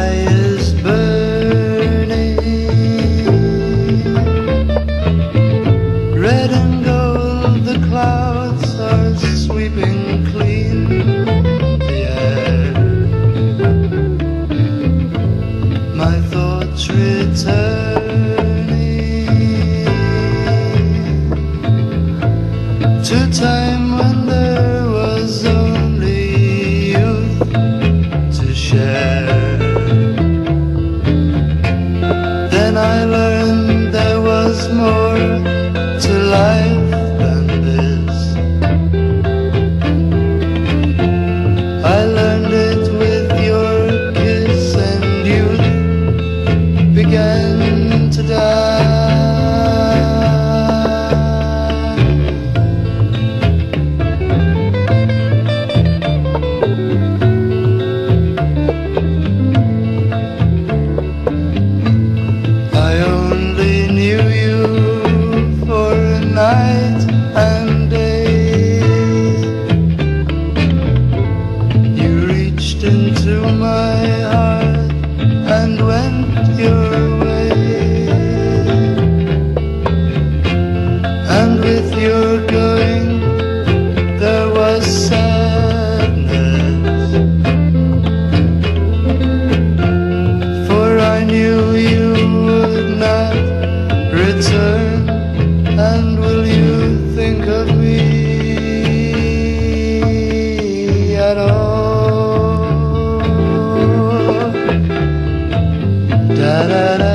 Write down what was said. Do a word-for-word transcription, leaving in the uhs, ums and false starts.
sky is burning, red and gold, the clouds are sweeping clean the air. My thoughts returning to time when there was only youth to share. Then I learned there was more to life than this. I learned it with your kiss, and youth began to die. I only knew you for a night and day. You reached into my heart and went your way, and with your going there was sadness, for I knew you would not return. And will you think of me at all? Da da da.